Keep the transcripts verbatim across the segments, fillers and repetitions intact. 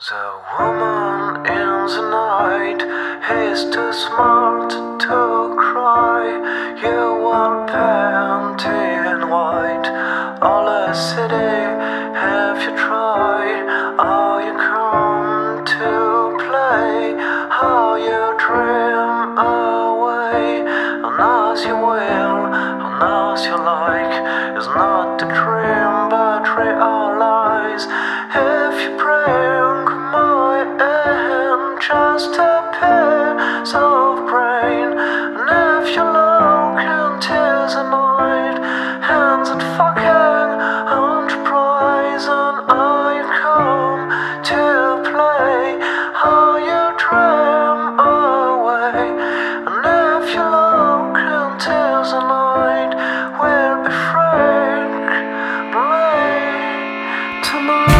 The woman in the night is too smart to cry. You are painted white. All the city, have you tried? Are you come to play? How you dream away, and as you will, and as you like, is not a dream but realize. If you bring my hand, just a piece of brain, and if you look into the night, hands at fucking enterprise, and I come to play. How you dream away, and if you look into the night, we'll be frank, late tonight.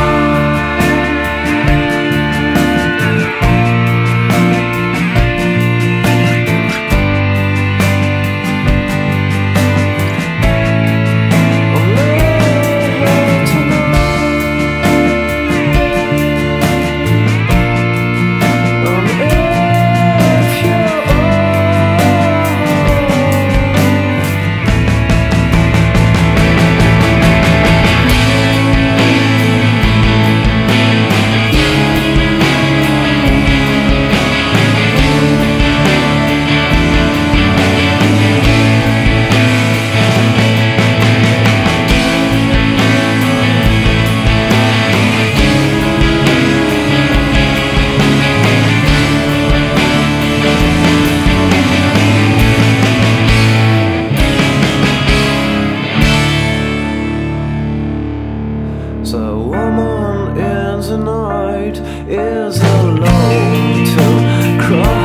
The woman in the night is alone to cry.